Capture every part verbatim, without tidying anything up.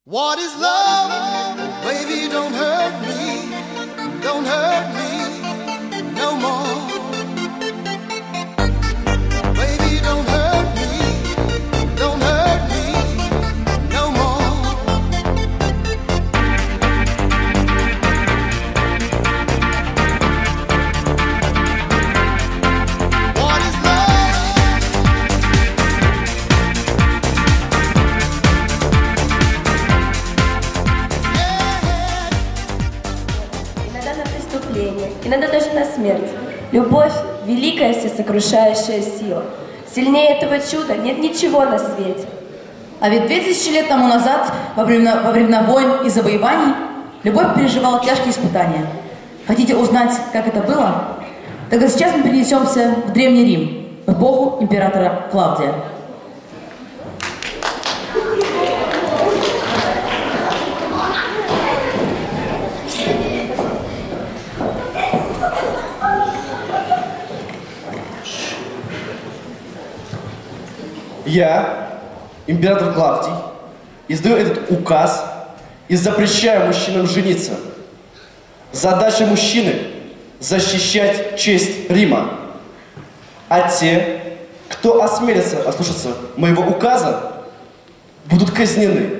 What is love? Baby, don't hurt me, don't hurt me no more. Baby, don't hurt me, don't hurt me no more. What is love? Иногда на преступление, иногда даже на смерть. Любовь – великая всесокрушающая сила. Сильнее этого чуда нет ничего на свете. А ведь две тысячи лет тому назад, во времена, во времена войн и завоеваний, любовь переживала тяжкие испытания. Хотите узнать, как это было? Тогда сейчас мы перенесемся в Древний Рим, в эпоху императора Клавдия. Я, император Клавдий, издаю этот указ и запрещаю мужчинам жениться. Задача мужчины – защищать честь Рима. А те, кто осмелится ослушаться моего указа, будут казнены.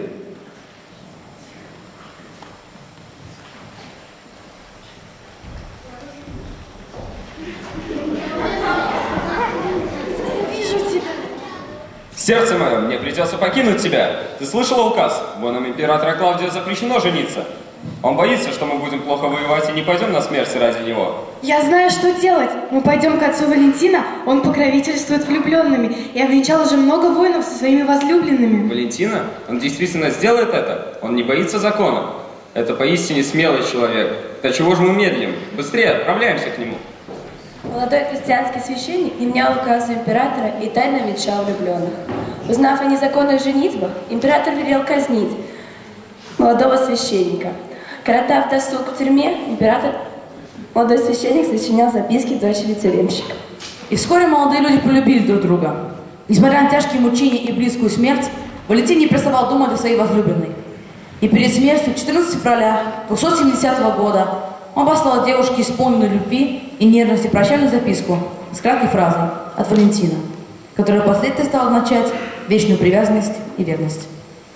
Сердце мое, мне придется покинуть тебя. Ты слышала указ? Воинам императора Клавдия запрещено жениться. Он боится, что мы будем плохо воевать и не пойдем на смерть ради него. Я знаю, что делать. Мы пойдем к отцу Валентина, он покровительствует влюбленными и обвенчал уже много воинов со своими возлюбленными. Валентина? Он действительно сделает это? Он не боится закона. Это поистине смелый человек. Да чего же мы медлим? Быстрее, отправляемся к нему. Молодой христианский священник не внял указу императора и тайно венчал влюбленных. Узнав о незаконных женитьбах, император велел казнить молодого священника. Коротав досуг в тюрьме, император, молодой священник сочинял записки дочери тюремщика. И вскоре молодые люди полюбили друг друга. Несмотря на тяжкие мучения и близкую смерть, Валентин не переставал думать о своей возлюбленной. И перед смертью четырнадцатого февраля двухсот семидесятого года он послал девушке исполненную любви и нежности прощальную записку с краткой фразой от Валентина, которая впоследствии стала означать вечную привязанность и верность.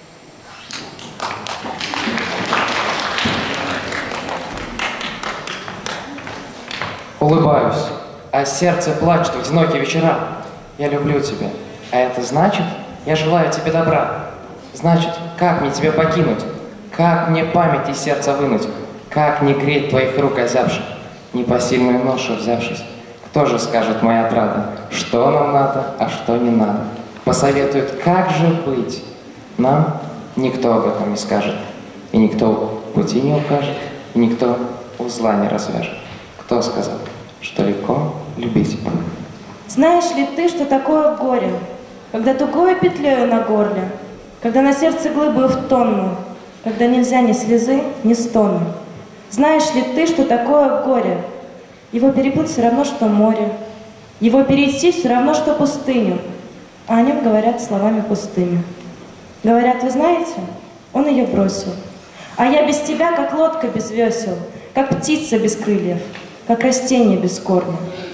Улыбаюсь, а сердце плачет в одинокие вечера. Я люблю тебя, а это значит, я желаю тебе добра. Значит, как мне тебя покинуть? Как мне память из сердца вынуть? Как не греть твоих рук озябших, непосильную ношу взявшись? Кто же скажет, моя отрада, что нам надо, а что не надо? Посоветует, как же быть? Нам никто об этом не скажет, и никто пути не укажет, и никто узла не развяжет. Кто сказал, что легко любить? Знаешь ли ты, что такое горе, когда тугою петлею на горле, когда на сердце глыбою в тонну, когда нельзя ни слезы, ни стону? Знаешь ли ты, что такое горе? Его переплыть все равно, что море, его перейти все равно, что пустыню, а о нем говорят словами пустыми. Говорят, вы знаете, он ее бросил, а я без тебя, как лодка без весел, как птица без крыльев, как растение без корня.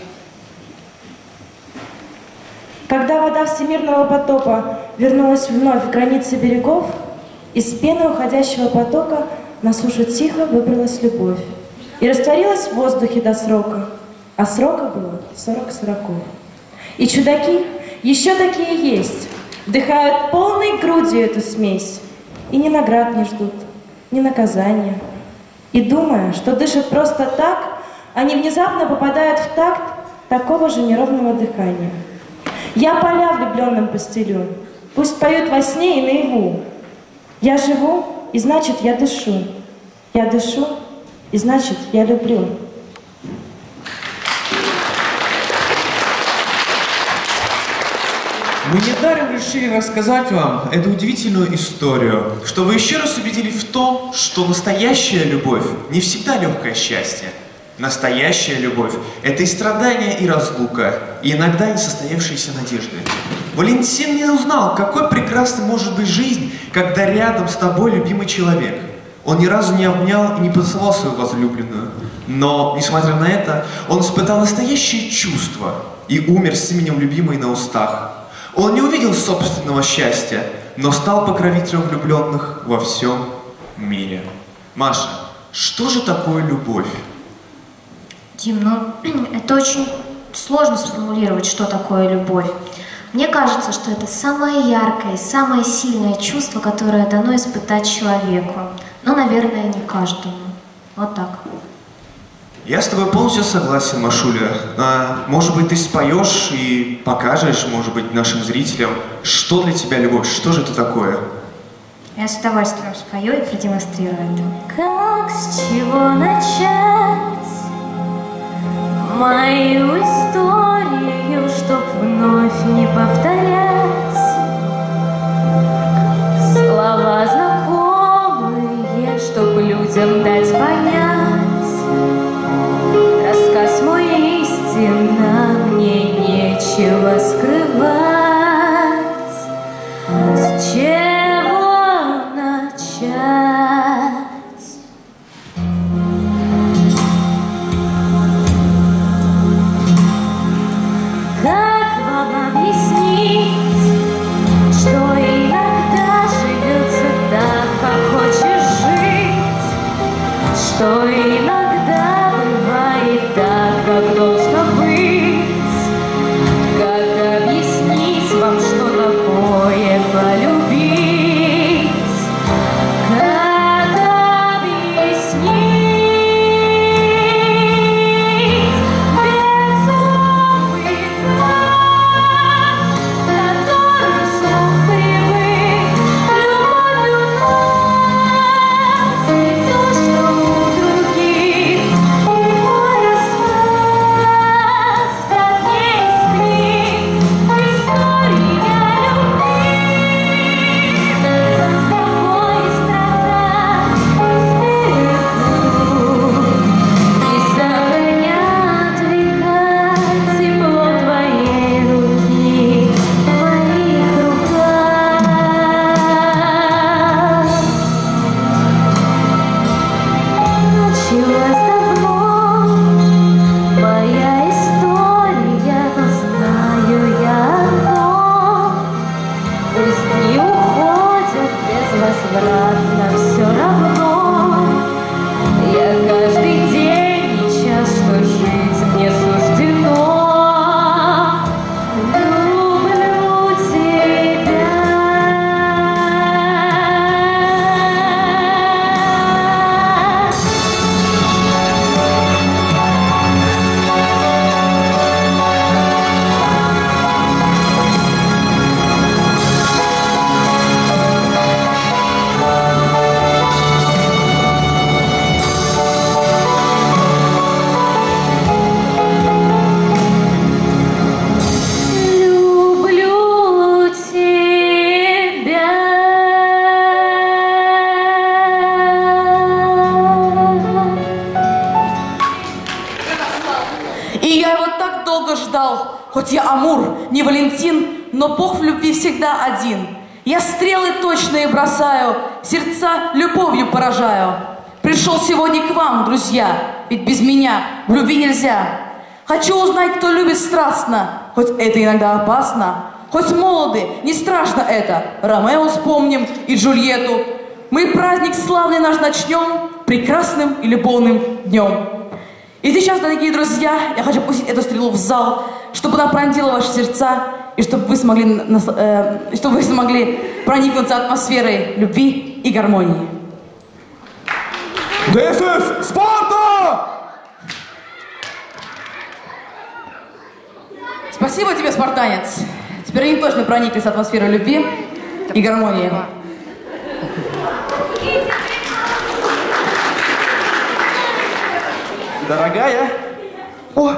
Когда вода всемирного потопа вернулась вновь в границы берегов, из пены уходящего потока на сушу тихо выбралась любовь и растворилась в воздухе до срока, а срока было сорок сороков. И чудаки еще такие есть, вдыхают полной грудью эту смесь, и ни наград не ждут, ни наказания. И думая, что дышат просто так, они внезапно попадают в такт такого же неровного дыхания. Я поля влюбленным постелю, пусть поют во сне и наяву. Я живу, и значит, я дышу. Я дышу, и значит, я люблю. Мы недаром решили рассказать вам эту удивительную историю, чтобы вы еще раз убедились в том, что настоящая любовь не всегда легкое счастье. Настоящая любовь – это и страдания, и разлука, и иногда несостоявшиеся надежды. Валентин не узнал, какой прекрасной может быть жизнь, когда рядом с тобой любимый человек. Он ни разу не обнял и не поцеловал свою возлюбленную. Но, несмотря на это, он испытал настоящее чувство и умер с именем любимой на устах. Он не увидел собственного счастья, но стал покровителем влюбленных во всем мире. Маша, что же такое любовь? Дим, ну это очень сложно сформулировать, что такое любовь. Мне кажется, что это самое яркое и самое сильное чувство, которое дано испытать человеку. Но, наверное, не каждому. Вот так. Я с тобой полностью согласен, Машуля. А, может быть, ты споешь и покажешь, может быть, нашим зрителям, что для тебя любовь, что же это такое? Я с удовольствием спою и продемонстрирую это. Как с чего начать мою историю, чтоб вновь не повторять? Слова знакомые, чтоб людям дать понять. Рассказ мой истинно, мне нечего скрывать. С чего начать? Как вам объяснить, что иногда живется так, как хочешь жить, что иногда бывает так, как должно быть? Как объяснить вам, что такое полюбить? Как объяснить без слов и фраз, которым слух привык? Любовь у нас не то, что у других, и море с нас за дней скрик. История любви с тобой страха сберегут и сохранят века тепло твоей руки в моих руках. Началась давно моя история, но знаю я одно: пусть дни уходят безвозвратно, все равно я каждый день и час, что жить мне суждено, люблю тебя. Люблю тебя. И я его так долго ждал, хоть я Амур, не Валентин, но Бог в любви всегда один. Я стрелы точные бросаю, сердца любовью поражаю. Пришел сегодня к вам, друзья, ведь без меня в любви нельзя. Хочу узнать, кто любит страстно, хоть это иногда опасно. Хоть молоды, не страшно это, Ромео вспомним и Джульетту. Мы праздник славный наш начнем прекрасным и любовным днем. И сейчас, дорогие друзья, я хочу пустить эту стрелу в зал, чтобы она пронзила ваши сердца, и чтобы вы смогли, нас- э, чтобы вы смогли проникнуться атмосферой любви и гармонии. This is Sparta! Спасибо тебе, спартанец. Теперь они точно прониклись атмосферой любви и гармонии. Дорогая. О!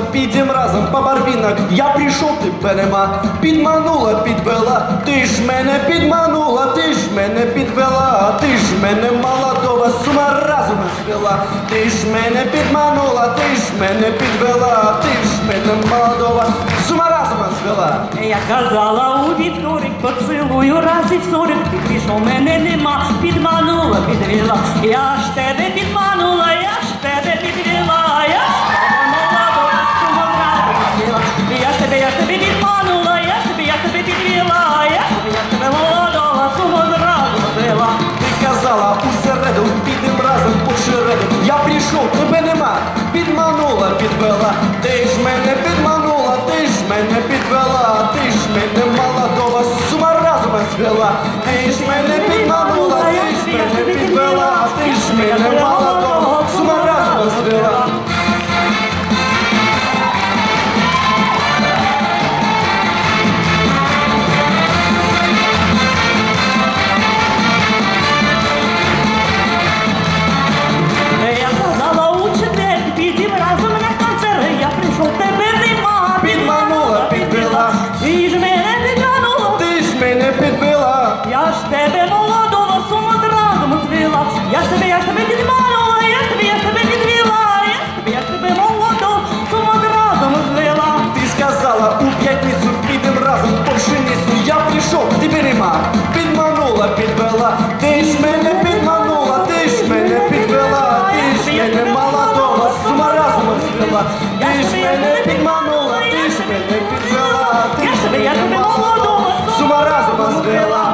підем разом по барвінок. Я прийшов, тебе нема. Підманула, підвела, ти ж мене підманула, ти ж мене підвела, ти ж мене молодого з ума разом звела. Ти ж мене підманула, ти ж мене підвела, ти ж мене молодого з ума разом звела. Я казала у вівторик, поцілую разів сорок, ти прийшов, мене нема, підманула, підвела. Я ж тебе підманула, я ж тебе підвела, я ж тебе молодого з ума разом звела. Я тебе, я тебе підманула, я тебе, я тебе підвела, я тебе, я тебе молодого з ума разом звела. Ти казала усереду, підем разом по череду. Я прийшов, тебе нема, підманула, підвела. Ти ж мене підманула, ти ж мене підвела, ти ж мене молодого з ума разом звела. Ти ж мене підманула, ти ж мене підвела, ти ж мене молодого з ума разом звела. Підманула, підвела, ти ж мене підманула, ти ж мене підвела. Я ж тебе молодого з ума разом звела. Я ж тебе, я ж тебе підманула, я ж тебе, я ж тебе підвела, я ж тебе, я ж тебе молодого з ума разом звела. Ти сказала у п'ятницю, підем разом по пшеницю. Я прийшов, тебе нема, підманула, підвела. Ти ж мене підманула, ти ж мене підвела, ти ж мене молодого з ума разом звела. Ти ж мене підманула, ти ж мене підвела, ти ж мене молодого з ума разом звела.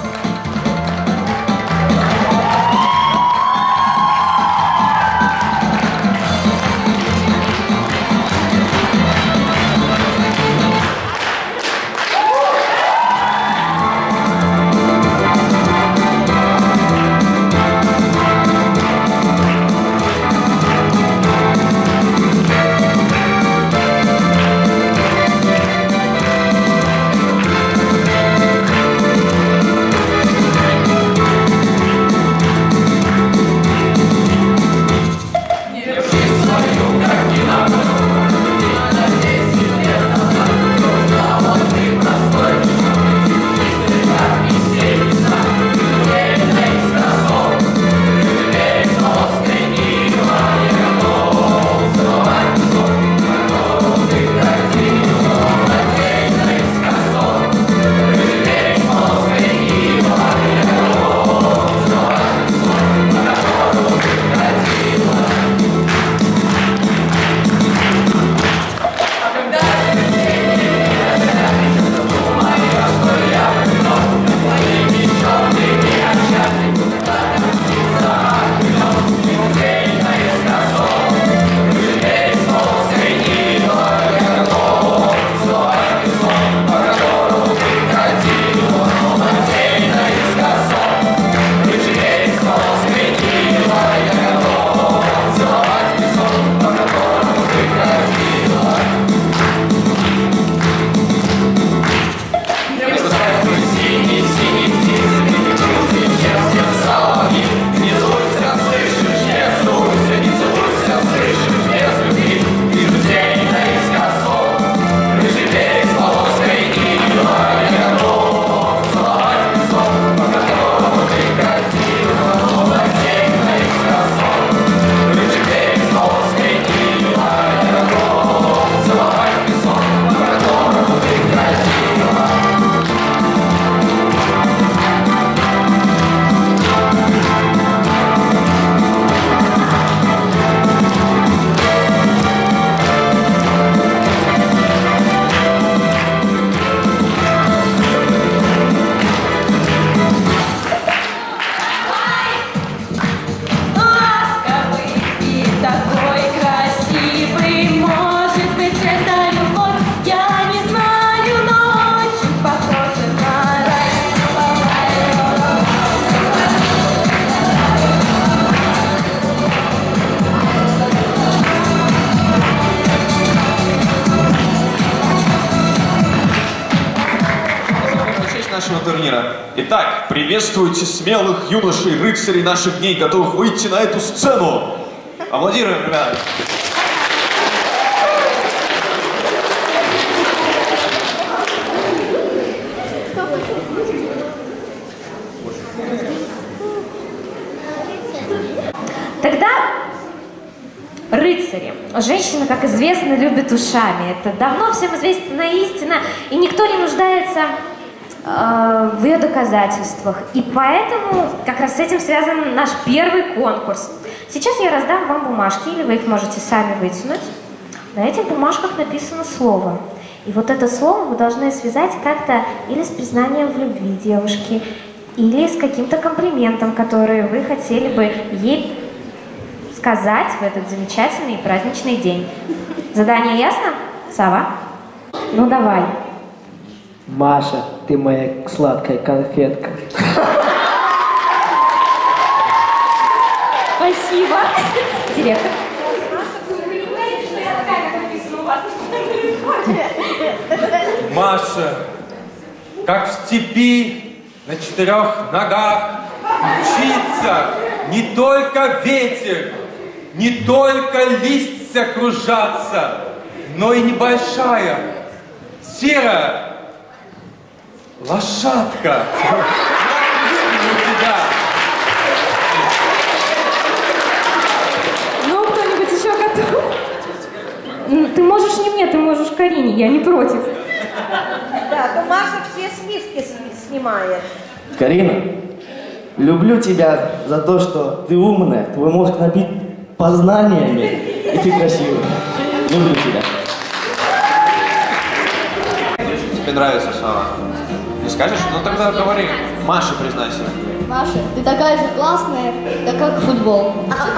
нашего турнира. Итак, приветствуйте смелых юношей, рыцарей наших дней, готовых выйти на эту сцену. Аплодируем, ребята. Тогда рыцари. Женщина, как известно, любит ушами. Это давно всем известная истина, и никто не нуждается э, в ее доказательствах. И поэтому как раз с этим связан наш первый конкурс. Сейчас я раздам вам бумажки, или вы их можете сами вытянуть. На этих бумажках написано слово. И вот это слово вы должны связать как-то или с признанием в любви девушки, или с каким-то комплиментом, который вы хотели бы ей сказать в этот замечательный и праздничный день. Задание ясно? Сава? Ну давай. Маша, ты моя сладкая конфетка. Спасибо. Директор. Маша, как в степи на четырех ногах мчится не только ветер, не только листья кружатся, но и небольшая серая лошадка. Ну, кто-нибудь еще готов? Ты можешь не мне, ты можешь Карине, я не против. Да, то Маша все смешки сни- снимает. Карина, люблю тебя за то, что ты умная, твой мозг набит познаниями, и ты красивая. Люблю тебя. Тебе нравится, Сава? Не скажешь? Ну тогда говори. Маша, признайся. Маша, ты такая же классная, да как футбол.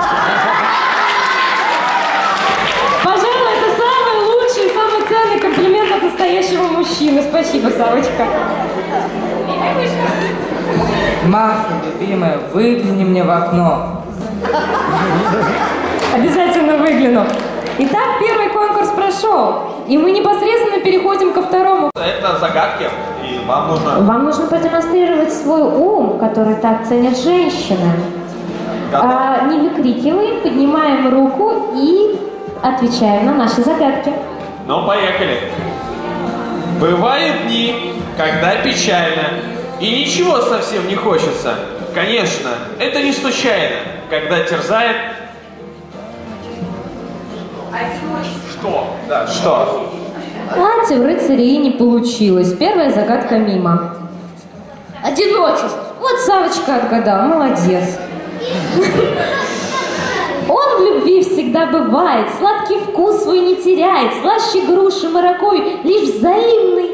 Пожалуй, это самый лучший и самый ценный комплимент от настоящего мужчины. Спасибо, Савочка. Маша, любимая, выгляни мне в окно. Обязательно выгляну. Итак, первый конкурс прошел, и мы непосредственно переходим ко второму. Это загадки, и вам нужно... Вам нужно продемонстрировать свой ум, который так ценят женщины. А, не выкрикиваем, поднимаем руку и отвечаем на наши загадки. Ну, поехали. Бывают дни, когда печально, и ничего совсем не хочется. Конечно, это не случайно, когда терзает... Что? Да, что? Знаете, у рыцарей не получилось. Первая загадка мимо. Одиночество. Вот Савочка отгадал, молодец. Он в любви всегда бывает, сладкий вкус свой не теряет, слаще груши, морокой, лишь взаимный.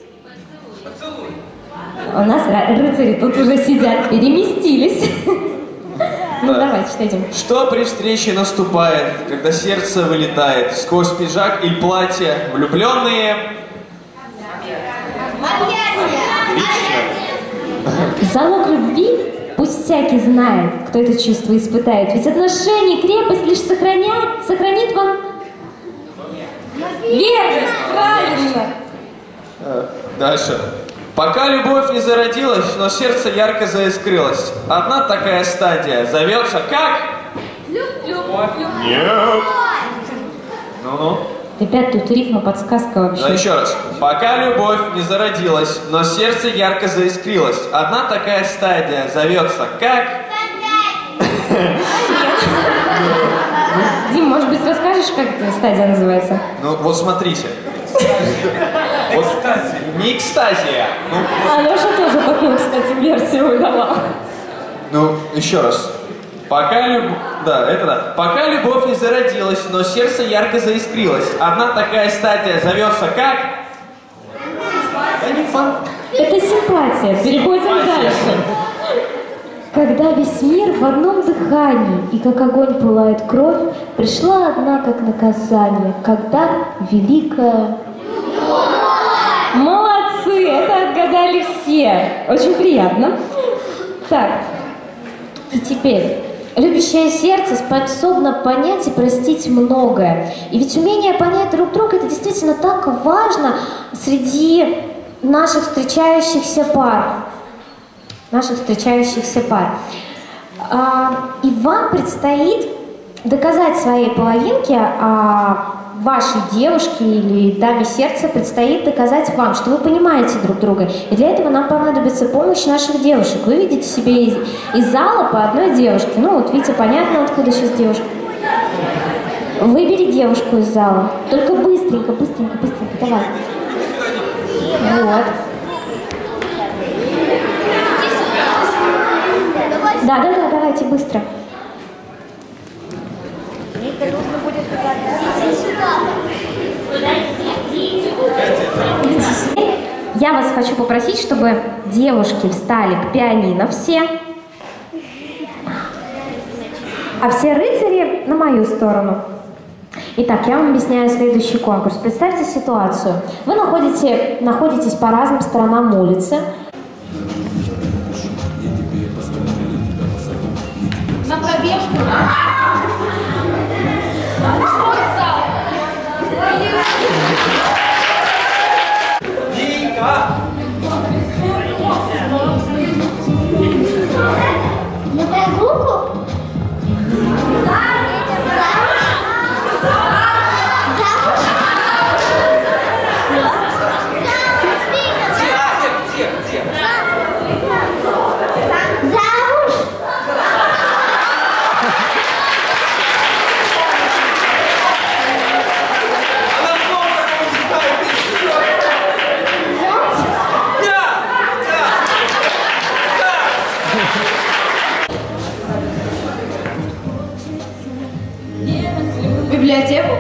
У нас рыцари тут уже сидят, переместились. Ну давай, читайте. Что при встрече наступает, когда сердце вылетает сквозь пиджак или платье, влюбленные? Залог любви пусть всякий знает, кто это чувство испытает. Ведь отношения, крепость лишь сохраняет, сохранит вам верность, правильно. Дальше. Пока любовь не зародилась, но сердце ярко заискрилось. Одна такая стадия зовется как? Люблю. Нет. Ну-ну. Ребят, тут рифма, подсказка вообще. Ну еще раз. Пока любовь не зародилась, но сердце ярко заискрилось. Одна такая стадия зовется как? Дим, может быть, расскажешь, как эта стадия называется? Ну вот смотрите. Вот, не экстазия. Ну, Алеша тоже такую, кстати, версию выдавал. Ну, еще раз. Пока любовь... Да, это да. Пока любовь не зародилась, но сердце ярко заискрилось. Одна такая стадия зовется как? Да не фан... Это симпатия. Переходим Симпатия. дальше. Когда весь мир в одном дыхании, и как огонь пылает кровь, пришла одна как наказание, когда великая... Молодцы, это отгадали все. Очень приятно. Так, и теперь... Любящее сердце способно понять и простить многое. И ведь умение понять друг друга — это действительно так важно среди наших встречающихся пар. Наших встречающихся пар. А, и вам предстоит доказать своей половинке, а вашей девушке или даме сердца предстоит доказать вам, что вы понимаете друг друга. И для этого нам понадобится помощь наших девушек. Вы видите себе из, из зала по одной девушке. Ну вот видите, понятно, откуда сейчас девушка. Выбери девушку из зала. Только быстренько, быстренько, быстренько. Давай. Вот. Да, да, да, давайте быстро. Я вас хочу попросить, чтобы девушки встали к пианино все, а все рыцари на мою сторону. Итак, я вам объясняю следующий конкурс. Представьте ситуацию. Вы находите, находитесь по разным сторонам улицы. На пробежку. Ника! На прогулку? Библиотеку?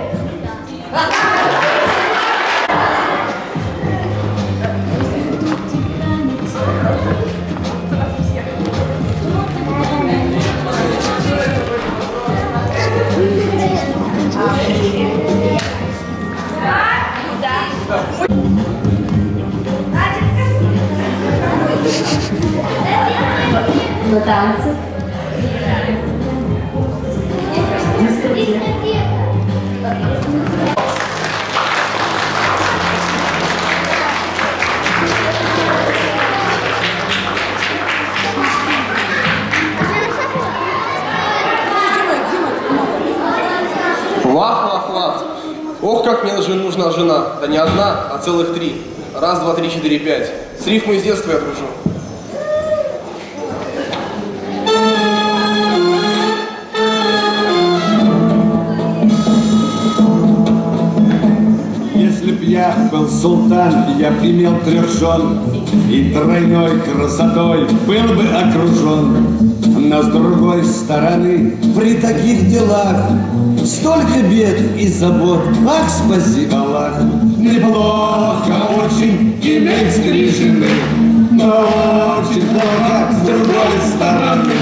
На танцы. Вах-вах-вах. Ох, как мне нужна жена. Да не одна, а целых три. Раз, два, три, четыре, пять. С рифмой с детства я дружу. Если б я был султан, я б имел трех жен, и тройной красотой был бы окружен. Но с другой стороны, при таких делах столько бед и забот, ах, спаси Аллах. Неплохо очень иметь три жены, но очень плохо с другой стороны.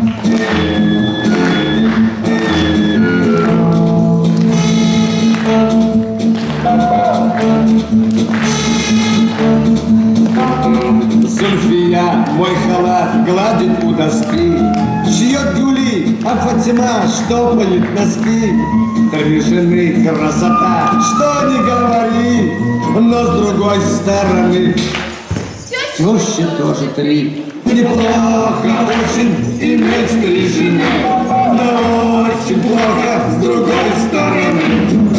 Зульфия мой халат гладит у доски, шьет гули, а Фатима штопает носки. Три жены красота, что ни говори, но с другой стороны тещи тоже три. Неплохо очень иметь три жены, но очень плохо с другой стороны.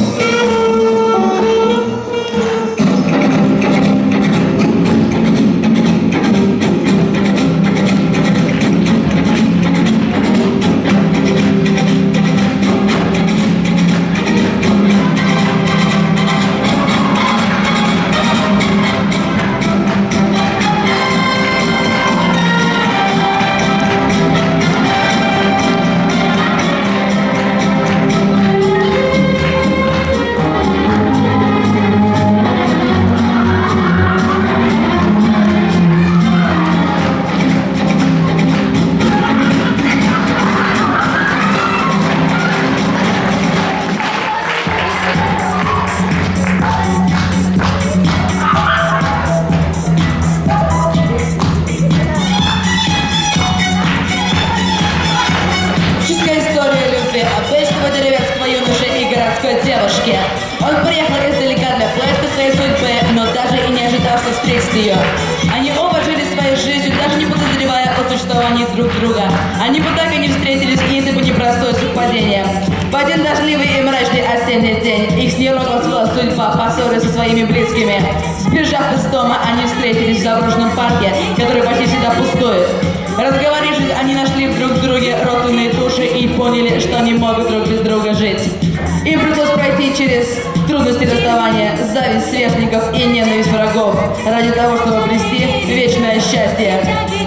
Он приехал издалека для поиска своей судьбы, но даже и не ожидал, что встретит ее. Они оба жили своей жизнью, даже не подозревая о существовании друг друга. Они бы так и не встретились, если бы не простое совпадение. В один дождливый и мрачный осенний день их с неровно свела судьба по ссоре со своими близкими. Сбежав из дома, они встретились в заброшенном парке, который почти всегда пустует. Разговорившись, они нашли друг в друге родственные души и поняли, что они могут друг без друга жить. Им пришлось пройти через трудности расставания, зависть сверстников и ненависть врагов ради того, чтобы обрести вечное счастье.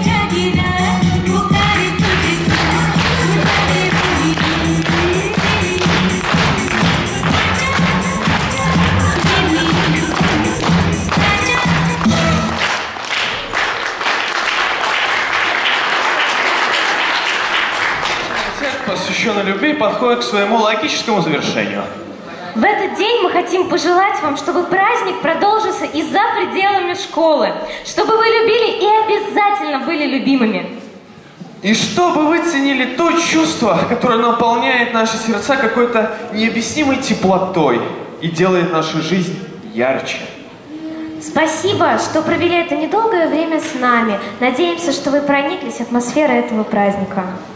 Посвященный любви, подходит к своему логическому завершению. В этот день мы хотим пожелать вам, чтобы праздник продолжился и за пределами школы, чтобы вы любили и обязательно были любимыми. И чтобы вы ценили то чувство, которое наполняет наши сердца какой-то необъяснимой теплотой и делает нашу жизнь ярче. Спасибо, что провели это недолгое время с нами. Надеемся, что вы прониклись атмосферой этого праздника.